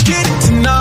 get it tonight.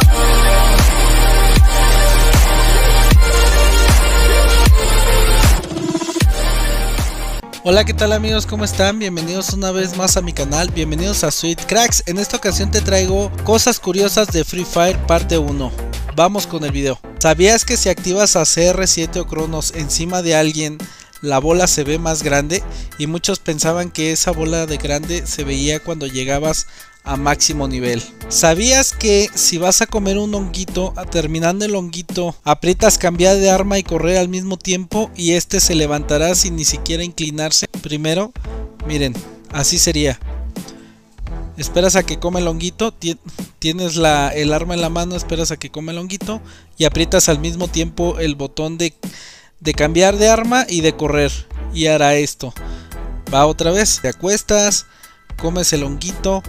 Hola, ¿qué tal amigos? ¿Cómo están? Bienvenidos una vez más a mi canal, bienvenidos a Sweet Cracks. En esta ocasión te traigo cosas curiosas de Free Fire parte 1. Vamos con el video. ¿Sabías que si activas a CR7 o Cronos encima de alguien, la bola se ve más grande? Y muchos pensaban que esa bola de grande se veía cuando llegabas a máximo nivel. ¿Sabías que si vas a comer un honguito, terminando el honguito, aprietas cambiar de arma y correr al mismo tiempo y este se levantará sin ni siquiera inclinarse primero? Miren, así sería. Esperas a que come el honguito, tienes el arma en la mano, esperas a que come el honguito y aprietas al mismo tiempo el botón de cambiar de arma y de correr, y hará esto. Va otra vez, te acuestas, comes el honguito.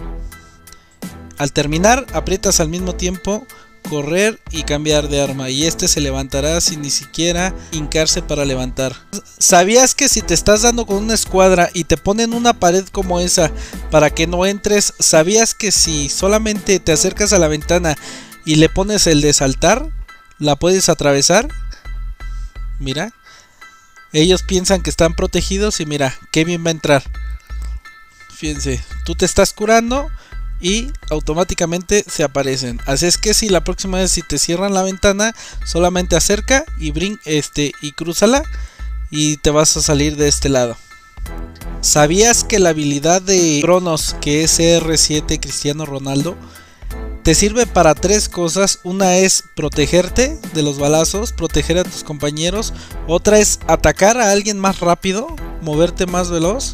Al terminar, aprietas al mismo tiempo correr y cambiar de arma y este se levantará sin ni siquiera hincarse para levantar. ¿Sabías que si te estás dando con una escuadra y te ponen una pared como esa para que no entres? ¿Sabías que si solamente te acercas a la ventana y le pones el de saltar, la puedes atravesar? Mira, ellos piensan que están protegidos y mira, Kevin va a entrar. Fíjense, tú te estás curando y automáticamente se aparecen. Así es que si la próxima vez si te cierran la ventana, solamente acerca y y crúzala y te vas a salir de este lado. ¿Sabías que la habilidad de Cronos, que es CR7 Cristiano Ronaldo, te sirve para tres cosas? Una es protegerte de los balazos, proteger a tus compañeros. Otra es atacar a alguien más rápido, moverte más veloz.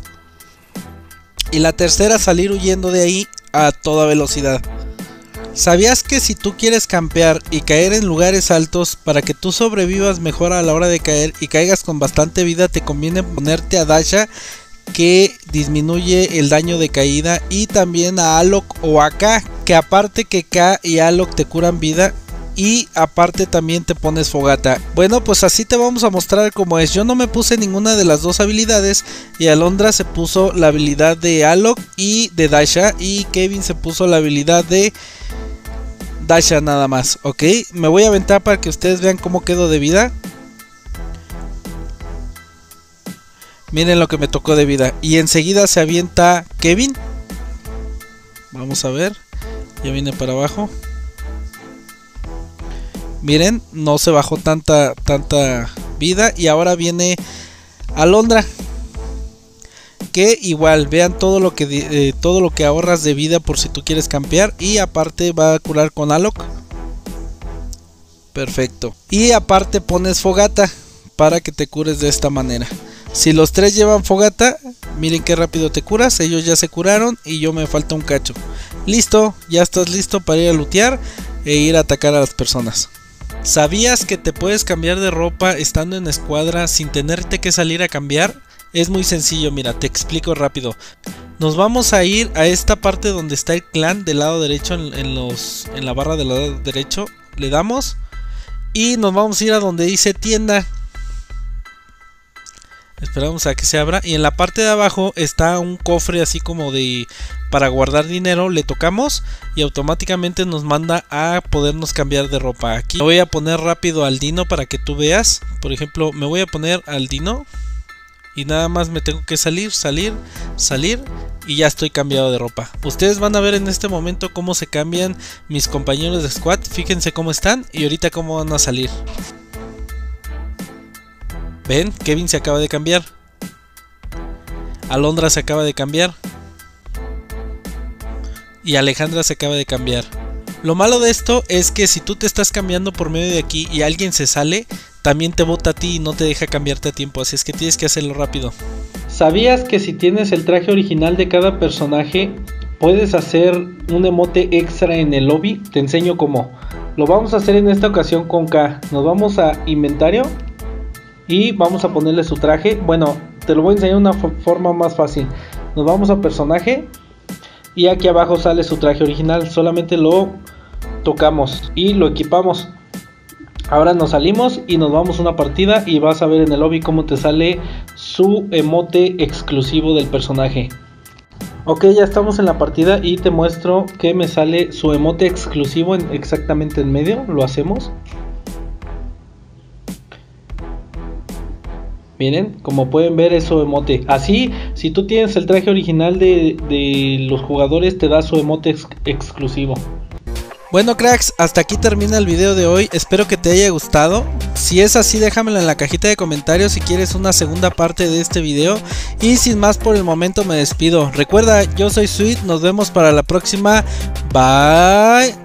Y la tercera, salir huyendo de ahí a toda velocidad. ¿Sabías que si tú quieres campear y caer en lugares altos para que tú sobrevivas mejor a la hora de caer y caigas con bastante vida, te conviene ponerte a Dasha, que disminuye el daño de caída, y también a Alok o a K, que aparte que K y Alok te curan vida y aparte también te pones fogata? Bueno, pues así te vamos a mostrar cómo es. Yo no me puse ninguna de las dos habilidades y Alondra se puso la habilidad de Alok y de Dasha, y Kevin se puso la habilidad de Dasha nada más. Ok, me voy a aventar para que ustedes vean cómo quedo de vida. Miren lo que me tocó de vida. Y enseguida se avienta Kevin. Vamos a ver. Ya viene para abajo. Miren, no se bajó tanta vida. Y ahora viene Alondra, que igual, vean todo lo que ahorras de vida por si tú quieres campear. Y aparte va a curar con Alok. Perfecto. Y aparte pones fogata para que te cures de esta manera. Si los tres llevan fogata, miren qué rápido te curas. Ellos ya se curaron y yo me falta un cacho. Listo, ya estás listo para ir a lootear e ir a atacar a las personas. ¿Sabías que te puedes cambiar de ropa estando en escuadra sin tenerte que salir a cambiar? Es muy sencillo, mira, te explico rápido. Nos vamos a ir a esta parte donde está el clan del lado derecho, en la barra del lado derecho. Le damos y nos vamos a ir a donde dice tienda. Esperamos a que se abra y en la parte de abajo está un cofre así como para guardar dinero. Le tocamos y automáticamente nos manda a podernos cambiar de ropa. Aquí me voy a poner rápido al Dino para que tú veas. Por ejemplo, me voy a poner al Dino y nada más me tengo que salir y ya estoy cambiado de ropa. Ustedes van a ver en este momento cómo se cambian mis compañeros de squad. Fíjense cómo están y ahorita cómo van a salir. Ven, Kevin se acaba de cambiar. Alondra se acaba de cambiar. Y Alejandra se acaba de cambiar. Lo malo de esto es que si tú te estás cambiando por medio de aquí y alguien se sale, también te bota a ti y no te deja cambiarte a tiempo. Así es que tienes que hacerlo rápido. ¿Sabías que si tienes el traje original de cada personaje, puedes hacer un emote extra en el lobby? Te enseño cómo. Lo vamos a hacer en esta ocasión con K. Nos vamos a inventario y vamos a ponerle su traje. Bueno, te lo voy a enseñar de una forma más fácil. Nos vamos a personaje y aquí abajo sale su traje original. Solamente lo tocamos y lo equipamos. Ahora nos salimos y nos vamos a una partida y vas a ver en el lobby cómo te sale su emote exclusivo del personaje. Ok, ya estamos en la partida y te muestro que me sale su emote exclusivo exactamente en medio. Lo hacemos. Miren, como pueden ver es su emote. Así, si tú tienes el traje original de los jugadores, te da su emote exclusivo. Bueno cracks, hasta aquí termina el video de hoy, espero que te haya gustado. Si es así, déjamelo en la cajita de comentarios si quieres una segunda parte de este video. Y sin más por el momento me despido. Recuerda, yo soy Sweet, nos vemos para la próxima. Bye.